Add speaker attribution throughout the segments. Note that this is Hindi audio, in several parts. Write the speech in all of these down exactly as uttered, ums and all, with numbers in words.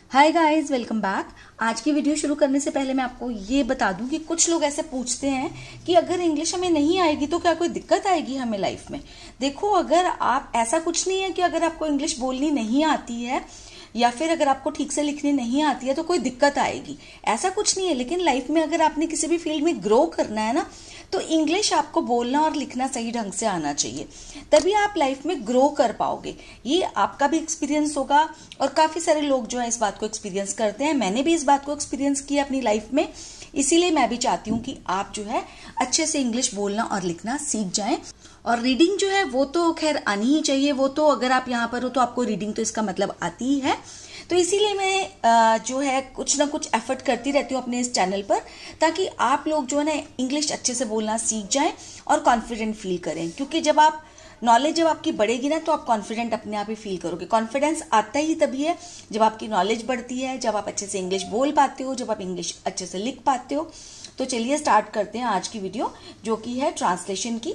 Speaker 1: Hi guys, welcome back. आज की वीडियो शुरू करने से पहले मैं आपको ये बता दूं कि कुछ लोग ऐसे पूछते हैं कि अगर इंग्लिश हमें नहीं आएगी तो क्या कोई दिक्कत आएगी हमें लाइफ में। देखो, अगर आप ऐसा कुछ नहीं है कि अगर आपको इंग्लिश बोलनी नहीं आती है या फिर अगर आपको ठीक से लिखनी नहीं आती है तो कोई दिक्कत आएगी, ऐसा कुछ नहीं है। लेकिन लाइफ में अगर आपने किसी भी फील्ड में ग्रो करना है ना, तो इंग्लिश आपको बोलना और लिखना सही ढंग से आना चाहिए, तभी आप लाइफ में ग्रो कर पाओगे। ये आपका भी एक्सपीरियंस होगा और काफी सारे लोग जो है इस बात को एक्सपीरियंस करते हैं। मैंने भी इस बात को एक्सपीरियंस किया अपनी लाइफ में, इसीलिए मैं भी चाहती हूँ कि आप जो है अच्छे से इंग्लिश बोलना और लिखना सीख जाएं। और रीडिंग जो है वो तो खैर आनी ही चाहिए, वो तो अगर आप यहाँ पर हो तो आपको रीडिंग तो इसका मतलब आती ही है। तो इसीलिए मैं जो है कुछ ना कुछ एफर्ट करती रहती हूँ अपने इस चैनल पर, ताकि आप लोग जो है ना इंग्लिश अच्छे से बोलना सीख जाएं और कॉन्फिडेंट फील करें। क्योंकि जब आप नॉलेज जब आपकी बढ़ेगी ना तो आप कॉन्फिडेंट अपने आप ही फील करोगे। कॉन्फिडेंस आता ही तभी है जब आपकी नॉलेज बढ़ती है, जब आप अच्छे से इंग्लिश बोल पाते हो, जब आप इंग्लिश अच्छे से लिख पाते हो। तो चलिए स्टार्ट करते हैं आज की वीडियो, जो कि है ट्रांसलेशन की।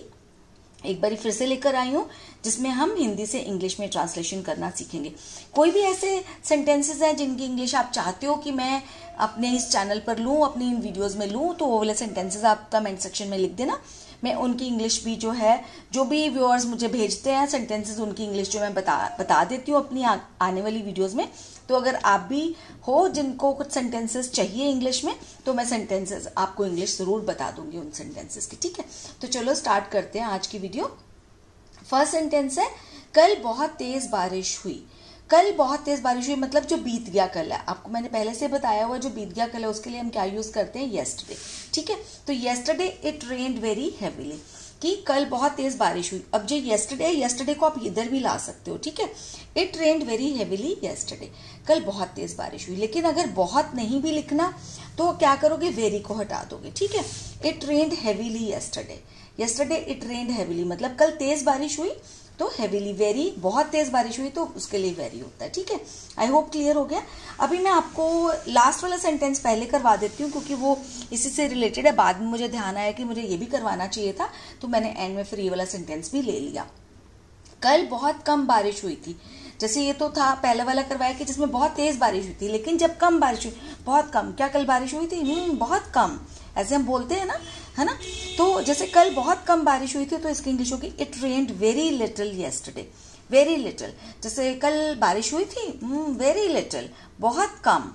Speaker 1: एक बारी फिर से लेकर आई हूँ जिसमें हम हिंदी से इंग्लिश में ट्रांसलेशन करना सीखेंगे। कोई भी ऐसे सेंटेंसेस हैं जिनकी इंग्लिश आप चाहते हो कि मैं अपने इस चैनल पर लूँ, अपनी इन वीडियोस में लूँ, तो वो वाले सेंटेंसेस आप कमेंट सेक्शन में लिख देना। मैं उनकी इंग्लिश भी जो है, जो भी व्यूअर्स मुझे भेजते हैं सेंटेंसेस, उनकी इंग्लिश जो मैं बता बता देती हूँ अपनी आ, आने वाली वीडियोस में। तो अगर आप भी हो जिनको कुछ सेंटेंसेस चाहिए इंग्लिश में, तो मैं सेंटेंसेस आपको इंग्लिश जरूर बता दूंगी उन सेंटेंसेस की, ठीक है। तो चलो स्टार्ट करते हैं आज की वीडियो। फर्स्ट सेंटेंस है, कल बहुत तेज बारिश हुई। कल बहुत तेज बारिश हुई मतलब जो बीत गया कल है। आपको मैंने पहले से बताया हुआ जो बीत गया कल है उसके लिए हम क्या यूज करते हैं, येस्टरडे, ठीक है। तो yesterday it rained very heavily, कि कल बहुत तेज बारिश हुई। अब जो येस्टरडे है, येस्टरडे को आप इधर भी ला सकते हो, ठीक है। It rained very heavily yesterday, कल बहुत तेज बारिश हुई। लेकिन अगर बहुत नहीं भी लिखना तो क्या करोगे, वेरी को हटा दोगे, ठीक है। It rained heavily yesterday, yesterday it rained heavily मतलब कल तेज बारिश हुई, तो हेवीली, वेरी बहुत तेज बारिश हुई तो उसके लिए वेरी होता है, ठीक है। आई होप क्लियर हो गया। अभी मैं आपको लास्ट वाला सेंटेंस पहले करवा देती हूँ क्योंकि वो इसी से रिलेटेड है। बाद में मुझे ध्यान आया कि मुझे ये भी करवाना चाहिए था, तो मैंने एंड में फिर ये वाला सेंटेंस भी ले लिया। कल बहुत कम बारिश हुई थी, जैसे ये तो था पहले वाला करवाया कि जिसमें बहुत तेज बारिश हुई थी, लेकिन जब कम बारिश हुई, बहुत कम, क्या कल बारिश हुई थी, हम्म बहुत कम, ऐसे हम बोलते हैं ना, है ना। तो जैसे कल बहुत कम बारिश हुई थी तो इसकी इंग्लिश होगी it rained very little yesterday, very little. जैसे कल बारिश हुई थी, वेरी लिटिल, बहुत कम।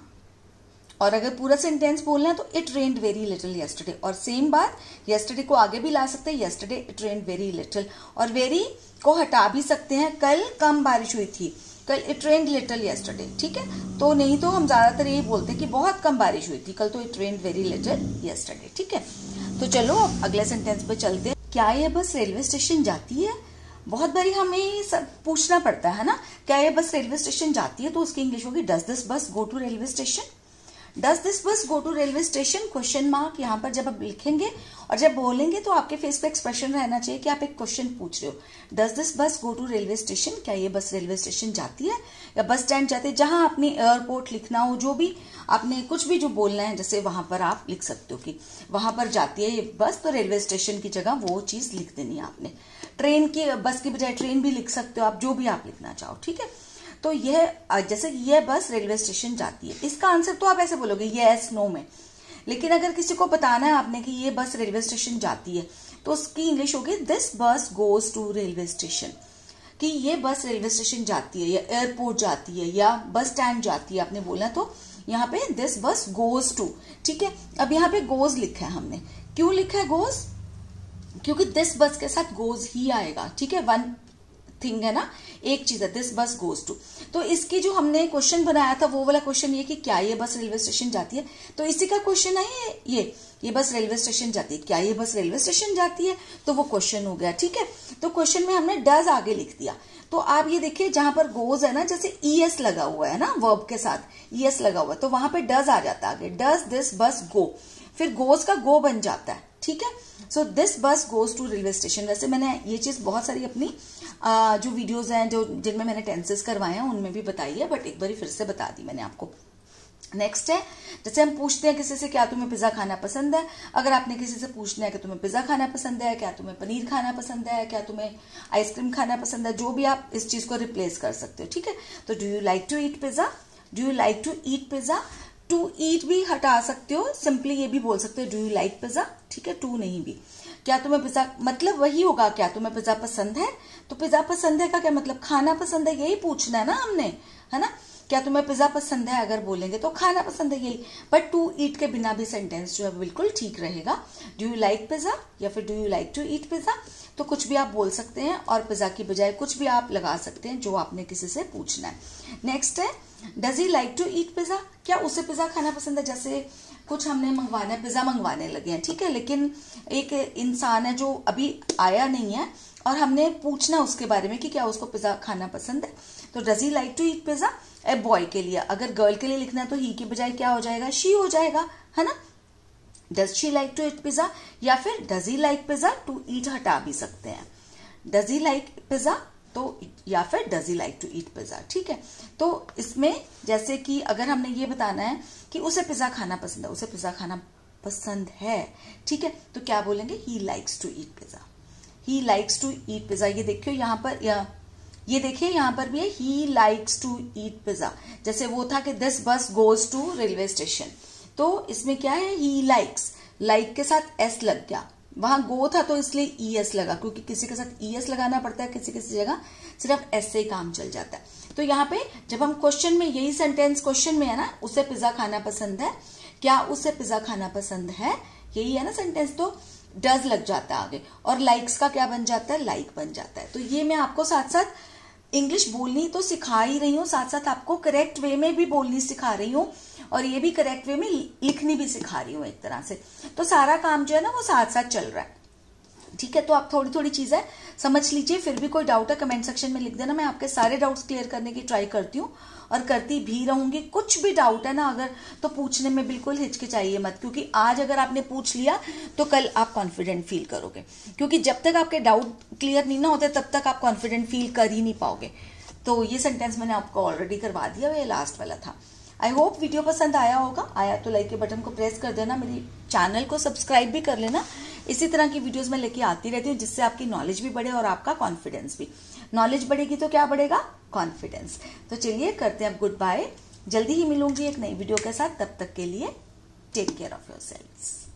Speaker 1: और अगर पूरा सेंटेंस बोलना है तो it rained very little yesterday. और सेम बात, येस्टरडे को आगे भी ला सकते हैं, yesterday it rained very little. और वेरी को हटा भी सकते हैं, कल कम बारिश हुई थी, call it rained little yesterday, ठीक है। तो नहीं तो हम ज्यादातर यही बोलते हैं कि बहुत कम बारिश हुई थी, कल तो it rained very little yesterday, ठीक है। तो चलो अब अगले सेंटेंस पे चलते हैं। क्या ये बस रेलवे स्टेशन जाती है? बहुत बारी हमें सब पूछना पड़ता है ना, क्या ये बस रेलवे स्टेशन जाती है? तो उसकी इंग्लिश होगी does this bus go to railway station. Does this bus go to railway station, question mark. यहाँ पर जब आप लिखेंगे और जब बोलेंगे तो आपके फेस पे एक्सप्रेशन रहना चाहिए कि आप एक क्वेश्चन पूछ रहे हो। Does this bus go to railway station, क्या ये बस रेलवे स्टेशन जाती है या बस स्टैंड जाती है? जहां आपने एयरपोर्ट लिखना हो, जो भी आपने कुछ भी जो बोलना है, जैसे वहां पर आप लिख सकते हो कि वहां पर जाती है ये बस, तो रेलवे स्टेशन की जगह वो चीज लिख देनी है आपने। ट्रेन की, बस की बजाय ट्रेन भी लिख सकते हो आप, जो भी आप लिखना चाहो, ठीक है। तो यह जैसे ये बस रेलवे स्टेशन जाती है, इसका आंसर तो आप ऐसे बोलोगे यस नो में। लेकिन अगर किसी को बताना है आपने कि ये बस रेलवे स्टेशन जाती है, तो उसकी इंग्लिश होगी this bus goes to railway station, कि ये बस रेलवे स्टेशन जाती है या एयरपोर्ट जाती है या बस स्टैंड जाती है आपने बोला, तो यहाँ पे दिस बस गोज टू, ठीक है। अब यहाँ पे गोज लिखा है हमने, क्यों लिखा है गोज? क्योंकि दिस बस के साथ गोज ही आएगा, ठीक है। वन थिंग है ना, एक चीज है, दिस बस गोज टू। तो इसकी जो हमने क्वेश्चन बनाया था वो वाला क्वेश्चन ये कि क्या ये बस रेलवे स्टेशन जाती है, तो इसी का क्वेश्चन है ये ये ये बस रेलवे स्टेशन जाती है, क्या ये बस रेलवे स्टेशन जाती है, तो वो क्वेश्चन हो गया, ठीक है। तो क्वेश्चन में हमने डज आगे लिख दिया। तो आप ये देखिए जहां पर गोज है ना, जैसे ईएस लगा हुआ है ना, वर्ब के साथ ईएस लगा हुआ है, तो वहां पे डज आ जाता है आगे, डज दिस बस गो, फिर गोज का गो बन जाता है, ठीक है। So this bus goes to railway station. वैसे मैंने ये चीज बहुत सारी अपनी आ, जो वीडियोस हैं जो जिनमें मैंने टेंसेस करवाए हैं उनमें भी बताई है, बट एक बार फिर से बता दी मैंने आपको। नेक्स्ट है, जैसे हम पूछते हैं किसी से क्या तुम्हें पिज्जा खाना पसंद है, अगर आपने किसी से पूछना है कि तुम्हें पिज्जा खाना पसंद है, क्या तुम्हें पनीर खाना पसंद है, क्या तुम्हें आइसक्रीम खाना पसंद है, जो भी आप इस चीज को रिप्लेस कर सकते हो, ठीक है। तो do you like to eat pizza, do you like to eat pizza? To eat भी हटा सकते हो, सिंपली ये भी बोल सकते हो डू यू लाइक पिज्जा, ठीक है, टू नहीं भी। क्या तुम्हें पिज्जा, मतलब वही होगा, क्या तुम्हें पिज्जा पसंद है? तो पिज्जा पसंद है का क्या मतलब, खाना पसंद है, यही पूछना है ना हमने, है ना। क्या तुम्हें पिज्जा पसंद है अगर बोलेंगे तो खाना पसंद है, यही। बट टू ईट के बिना भी सेंटेंस जो है बिल्कुल ठीक रहेगा। डू यू लाइक पिज्जा या फिर do you like to eat pizza, तो कुछ भी आप बोल सकते हैं और पिज्जा की बजाय कुछ भी आप लगा सकते हैं जो आपने किसी से पूछना है। नेक्स्ट है does he like to eat pizza, क्या उसे पिज्जा खाना पसंद है? जैसे कुछ हमने मंगवाना है, पिज्जा मंगवाने लगे हैं, ठीक है, लेकिन एक इंसान है जो अभी आया नहीं है और हमने पूछना उसके बारे में कि क्या उसको पिज्जा खाना पसंद है, तो does he like to eat pizza. A boy के लिए, अगर गर्ल के लिए लिखना है तो ही की बजाय क्या हो जाएगा, शी हो जाएगा, है ना। Does she like to eat pizza या फिर does he like pizza, to eat हटा भी सकते हैं। डज ही लाइक पिज्जा तो या फिर does he like to eat pizza, ठीक है। तो इसमें जैसे कि अगर हमने ये बताना है कि उसे पिज्जा खाना पसंद है, उसे पिज्जा खाना पसंद है, ठीक है, तो क्या बोलेंगे, he likes to eat pizza, he likes to eat pizza. ये देखियो यहाँ पर, या ये देखिए यहाँ पर भी है he likes to eat pizza. जैसे वो था कि this bus goes to railway station, तो इसमें क्या है, ही लाइक्स, लाइक के साथ एस लग गया, वहां गो था तो इसलिए ई एस लगा, क्योंकि किसी के साथ ई एस लगाना पड़ता है, किसी किसी जगह सिर्फ एस से ही काम चल जाता है। तो यहाँ पे जब हम क्वेश्चन में, यही सेंटेंस क्वेश्चन में है ना, उसे पिज्जा खाना पसंद है, क्या उसे पिज्जा खाना पसंद है, यही है ना सेंटेंस, तो डज लग जाता है आगे और लाइक्स का क्या बन जाता है, लाइक बन जाता है। तो ये मैं आपको साथ साथ इंग्लिश बोलनी तो सिखा ही रही हूँ, साथ साथ आपको करेक्ट वे में भी बोलनी सिखा रही हूँ और ये भी करेक्ट वे में लिखनी भी सिखा रही हूँ एक तरह से। तो सारा काम जो है ना वो साथ साथ चल रहा है, ठीक है। तो आप थोड़ी थोड़ी चीजें समझ लीजिए, फिर भी कोई डाउट है कमेंट सेक्शन में लिख देना, मैं आपके सारे डाउट्स क्लियर करने की ट्राई करती हूँ और करती भी रहूंगी। कुछ भी डाउट है ना अगर, तो पूछने में बिल्कुल हिचकिचाइए मत, क्योंकि आज अगर आपने पूछ लिया तो कल आप कॉन्फिडेंट फील करोगे, क्योंकि जब तक आपके डाउट क्लियर नहीं ना होते तब तक आप कॉन्फिडेंट फील कर ही नहीं पाओगे। तो ये सेंटेंस मैंने आपको ऑलरेडी करवा दिया, ये लास्ट वाला था। आई होप वीडियो पसंद आया होगा, आया तो लाइक के बटन को प्रेस कर देना, मेरी चैनल को सब्सक्राइब भी कर लेना। इसी तरह की वीडियोस मैं लेके आती रहती हूँ जिससे आपकी नॉलेज भी बढ़े और आपका कॉन्फिडेंस भी। नॉलेज बढ़ेगी तो क्या बढ़ेगा, कॉन्फिडेंस। तो चलिए करते हैं अब गुड बाय, जल्दी ही मिलूंगी एक नई वीडियो के साथ, तब तक के लिए टेक केयर ऑफ योरसेल्व्स।